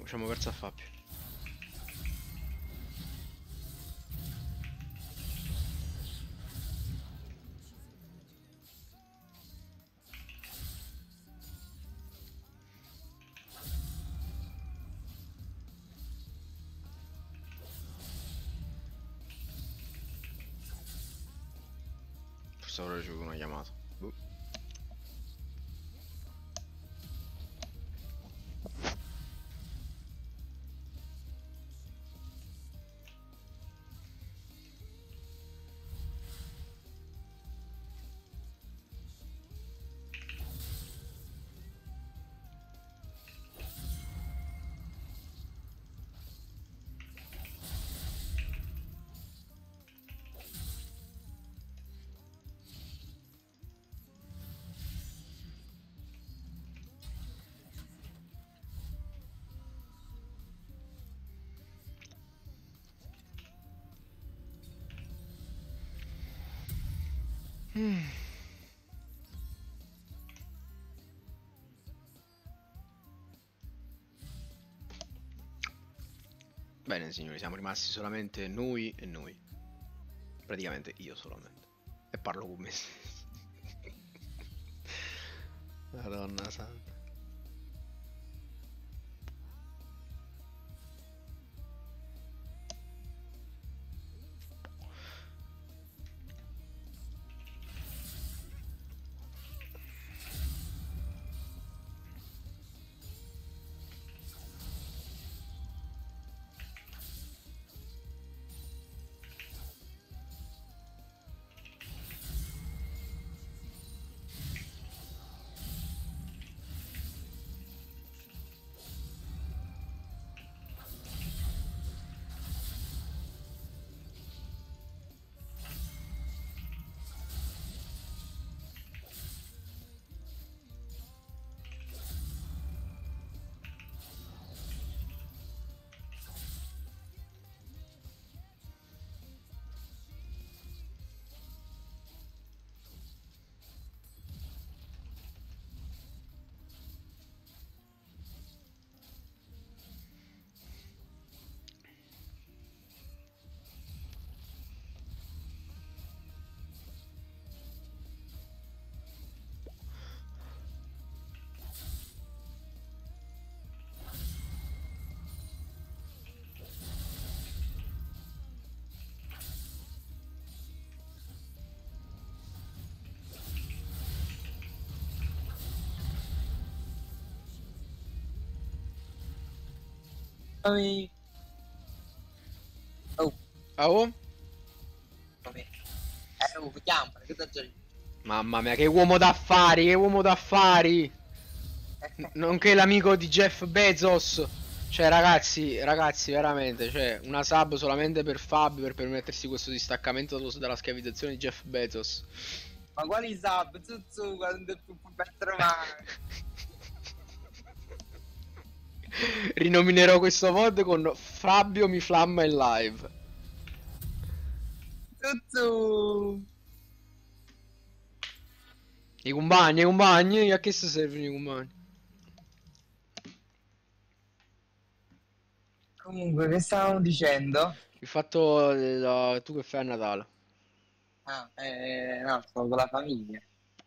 ci abbiamo perso a Fabio. Forse avrò ricevuto una chiamata. Boh. Mm. Bene signori, siamo rimasti solamente noi e noi. Praticamente io solamente. E parlo con me stesso. Madonna santa. Fammi- Oh, Ah, oh? fammi- eh, oh, chiamare, che t'ho già detto. Mamma mia, che uomo d'affari, che uomo d'affari! N- Nonché l'amico di Jeff Bezos. Cioè, ragazzi, ragazzi, veramente, cioè, una sub solamente per Fabio per permettersi questo distaccamento dallo- dalla schiavizzazione di Jeff Bezos. Ma quali sub? Zuzzu, quando è più per trovare. Rinominerò questo mod con Fabio mi flamma in live. Zuzzu. I compagni, i compagni, a che si servono i compagni? Comunque, che stavamo dicendo? Il fatto del- tu che fai a Natale. Ah, eh, no, stavo con la famiglia.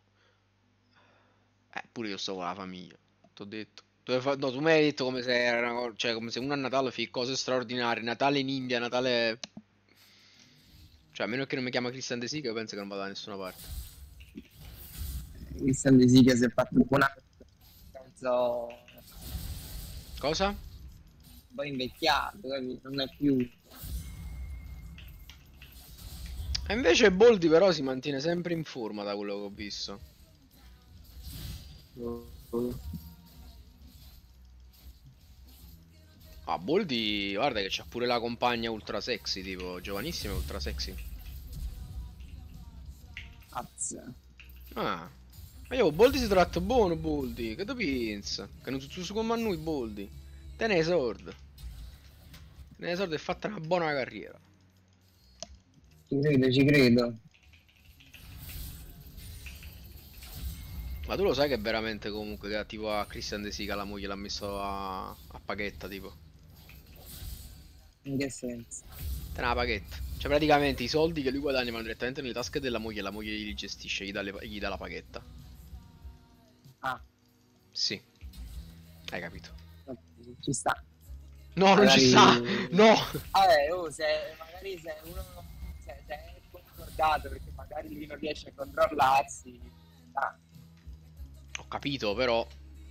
Eh, pure io sto con la famiglia. T'ho detto. Dove fa- No, tu mi hai detto come se era una co- cioè come se uno a Natale fi cose straordinarie. Natale in India, Natale. Cioè, a meno che non mi chiama Christian De Sica, penso che non vado da nessuna parte. Christian De Sica si è fatto un po' una... penso... Cosa? un po' invecchiato, capito? Non è più... E invece Boldi però si mantiene sempre in forma da quello che ho visto. Ah, Boldi, guarda che c'ha pure la compagna ultra sexy, tipo, giovanissima e ultra sexy. Cazzo. Ah. Ma io, Boldi si tratta buono, Boldi. Che tu pensi? Che non su come a noi, Boldi. Te ne esord. Te ne esord e fatta una buona carriera. Ci credo, ci credo. Ma tu lo sai che veramente comunque che tipo a Christian De Sica la moglie l'ha messo a, a paghetta tipo? In che senso? Te una paghetta. Cioè praticamente i soldi che lui guadagna vanno direttamente nelle tasche della moglie e la moglie li gestisce, gli dà, le- gli dà la paghetta. Ah, Sì, hai capito. ci sta. No, non ci sta! Magari- No! Vabbè, oh, se magari se uno se, se è concordato perché magari lui non riesce a controllarsi, ah, Ho capito, però...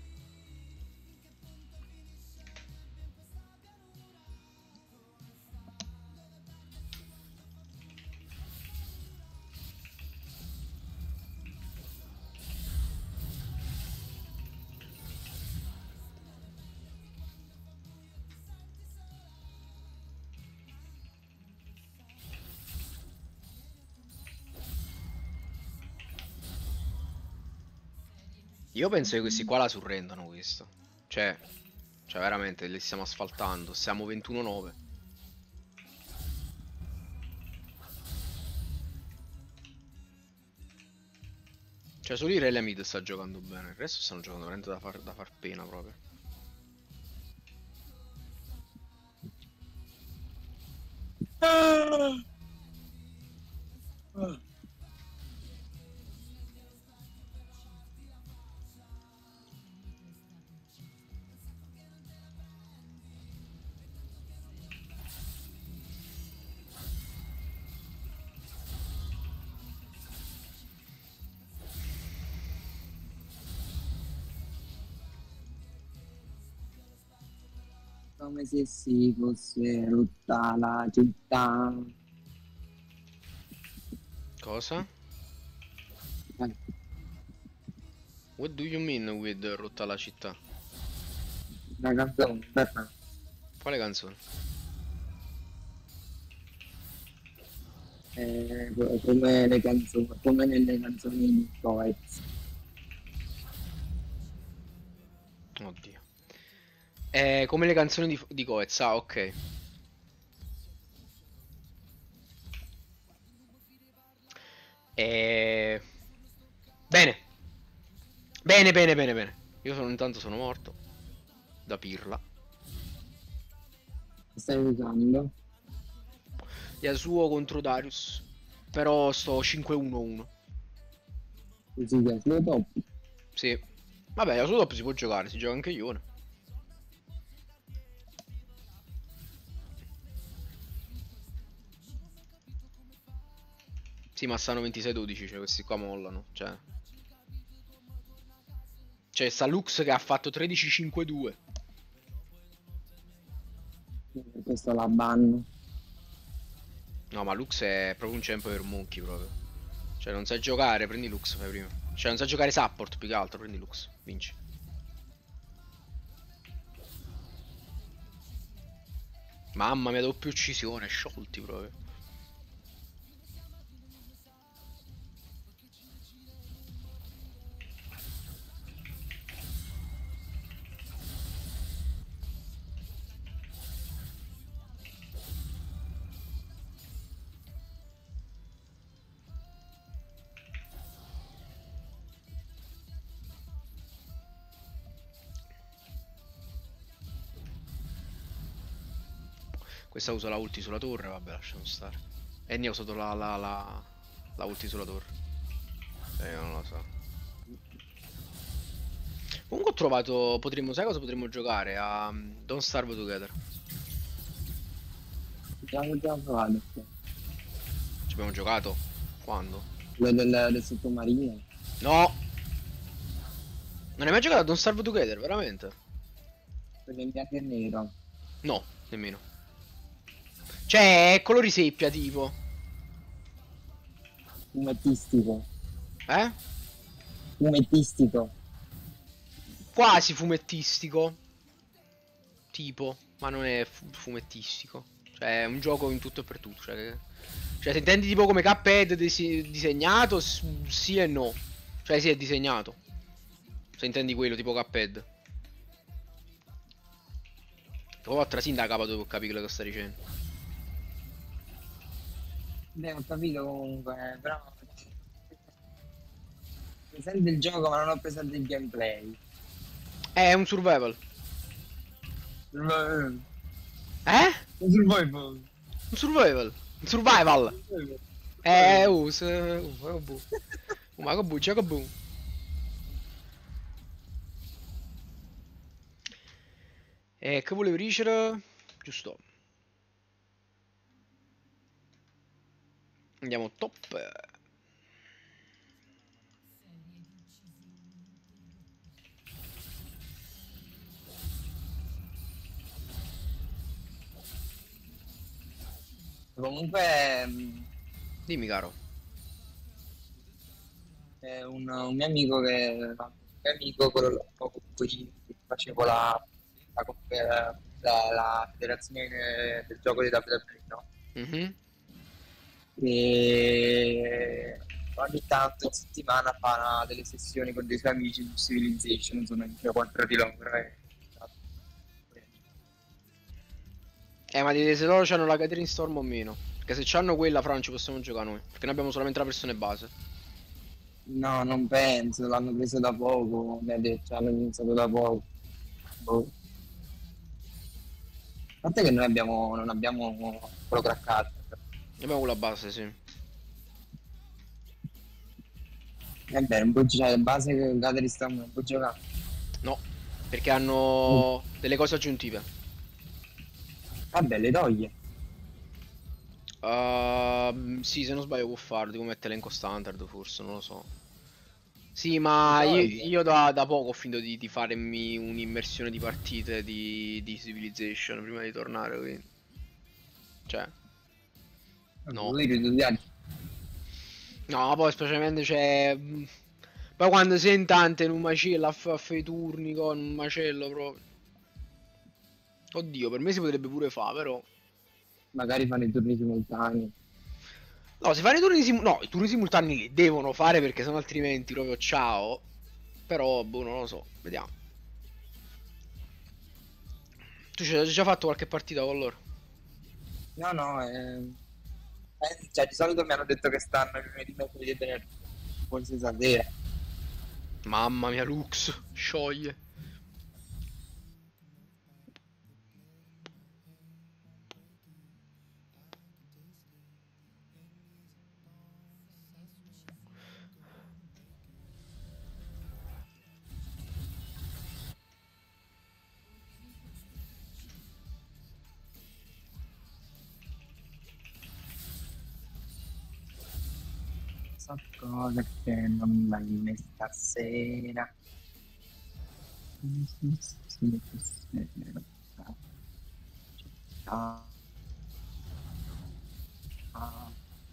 Io penso che questi qua la surrendano questo. Cioè, cioè veramente li stiamo asfaltando. Siamo ventuno nove. Cioè solo il Real Mid sta giocando bene. Il resto stanno giocando veramente da far, da far pena proprio. come se si fosse rotta la città. Cosa? Eh, What do you mean with rotta la città? La canzone, per me. Quale canzone? Eh, come le canzoni, come nelle canzoni di Coez. Oddio. Eh, come le canzoni di, di Coez, ah, ok. Eh... Bene. Bene, bene, bene, bene. Io sono, intanto sono morto. Da pirla. Stai usando? Yasuo contro Darius. Però sto cinque uno uno. Così che lo top. Sì. Vabbè, Yasuo top si può giocare, si gioca anche Ione. Sì, ma stanno ventisei dodici, cioè questi qua mollano, cioè... C'è sta Lux che ha fatto tredici cinque due. Questo la banno. No, ma Lux è proprio un champ per Monkey proprio. Cioè, non sai giocare, prendi Lux, fai prima. Cioè, non sai giocare support, più che altro, prendi Lux, vinci. Mamma mia, doppia uccisione, sciolti proprio. Questa usa la ulti sulla torre, vabbè, lasciamo stare. E ne ha usato la, la, la, la ulti sulla torre. Eh, non lo so. Comunque ho trovato, potremmo, sai cosa potremmo giocare? A um, Don't Starve Together. Abbiamo già provato. Ci abbiamo giocato? Quando? Quello del, del sottomarino. No! Non hai mai giocato a Don't Starve Together, veramente? Quello in bianco e nero. No, nemmeno. Cioè, è colori seppia, tipo. Fumettistico. Eh? Fumettistico. Quasi fumettistico. Tipo, ma non è fu- fumettistico. Cioè, è un gioco in tutto e per tutto. Cioè, cioè se intendi tipo come Cuphead disi- disegnato, s- sì e no. Cioè, sì, è disegnato. Se intendi quello, tipo Cuphead. Poi a trasin da capo devo capire quello che sta dicendo. Beh, ho capito comunque, però presente il gioco ma non ho presente il gameplay. È un survival. Un Eh? survival. Un survival. Un survival. Eh, uh, se... uh, uh, bu. Uh, ma che bu, c'è che bu. E che volevo dicere? Giusto. Andiamo top. Comunque mh, Dimmi caro. è un, un mio amico che un mio amico quello là, con cui facevo la, la, la- la- la federazione del gioco di W W E, no? Mhm. E ogni tanto in settimana fa una- delle sessioni con dei suoi amici su Civilization, sono in tre quattro di loro e- Eh, ma dite se loro c'hanno la Catering Storm o meno. Perché se c'hanno quella, fra non ci possiamo giocare noi. Perché noi abbiamo solamente la versione base. No, non penso, l'hanno preso da poco, mi ha detto, hanno iniziato da poco. Boh. A parte che noi abbiamo, non abbiamo quello craccato. Abbiamo quella base, sì. È vero, un po' giocare in base che Gathering Storm non può giocare. No. Perché hanno delle cose aggiuntive. Vabbè, le toglie. Ehm, sì, se non sbaglio può farlo, devo mettere elenco standard forse, non lo so. Sì, ma Le io, toglie. io da, da poco ho finito di, di farmi un'immersione di partite di, di Civilization prima di tornare, quindi... Cioè, no. Lui riduziamo. No, poi specialmente c'è... mh, Poi quando sei in tante in un macello a fa- a fare i turni con un macello proprio... Oddio, per me si potrebbe pure fare, però... Magari fanno i turni simultanei. No, se fanno i turni simultanei... No, i turni simultanei li devono fare perché sennò altrimenti proprio ciao. Però, boh, non lo so, vediamo. Tu ci hai già fatto qualche partita con loro? No, no, eh, eh, cioè di solito mi hanno detto che stanno il lunedì, mercoledì e venerdì, forse stasera. Mamma mia, Lux, scioglie. So cosa che non vai stasera. Ah. Ah.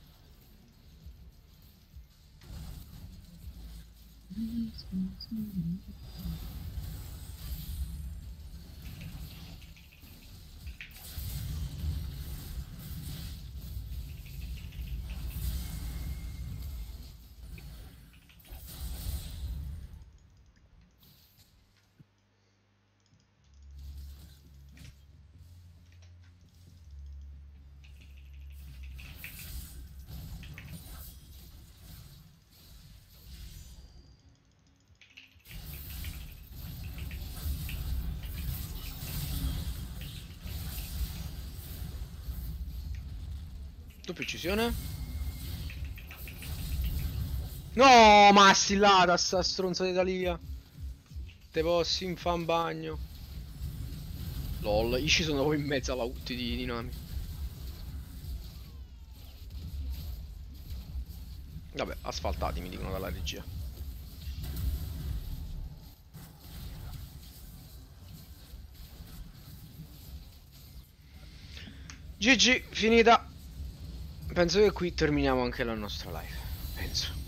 Tu precisione? No, ma assillata sta stronza d'Italia. Te posso in fan bagno. Lol, io ci sono proprio in mezzo alla ult di, di Nami. Vabbè, asfaltati mi dicono dalla regia. G G, finita. Penso che qui terminiamo anche la nostra live. Penso.